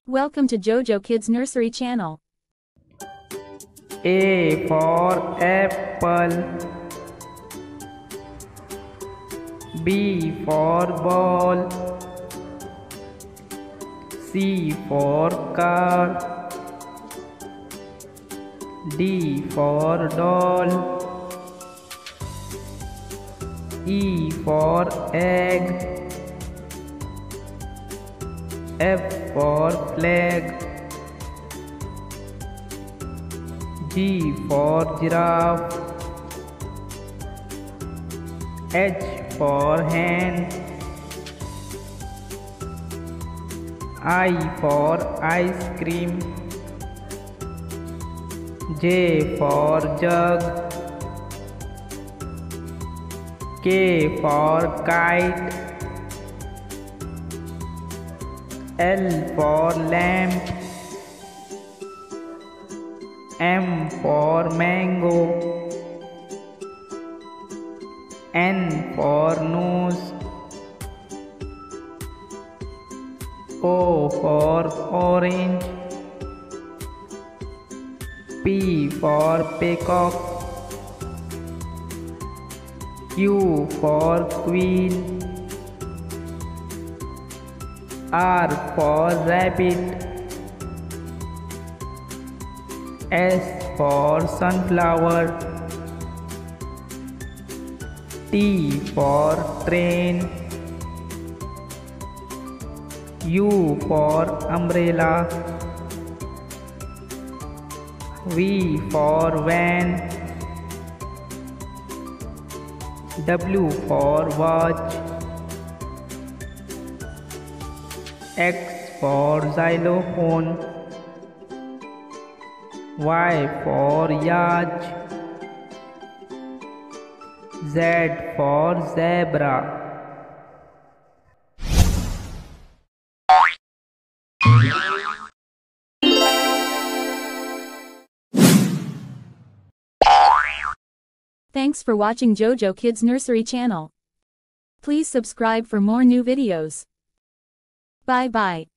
Welcome to JoJo Kids Nursery Channel. A for apple. B for ball. C for car. D for doll. E for egg. F for flag. G for giraffe. H for hand. I for ice cream. J for jug. K for kite. L for lamp. M for mango. N for nose. O for orange. P for peacock. Q for queen. R for rabbit. S for sunflower. T for train. U for umbrella. V for van. W for watch. X for xylophone. Y for yacht. Z for zebra. Thanks for watching JoJo Kids Nursery Channel. Please subscribe for more new videos. Bye bye.